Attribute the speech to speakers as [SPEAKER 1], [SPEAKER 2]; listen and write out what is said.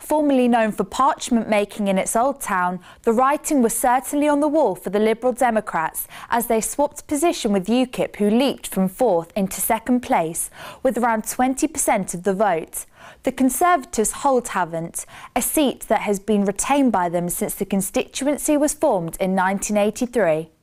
[SPEAKER 1] Formerly known for parchment making in its old town, the writing was certainly on the wall for the Liberal Democrats as they swapped position with UKIP, who leaped from 4th into 2nd place with around 20% of the vote. The Conservatives hold Havant, a seat that has been retained by them since the constituency was formed in 1983.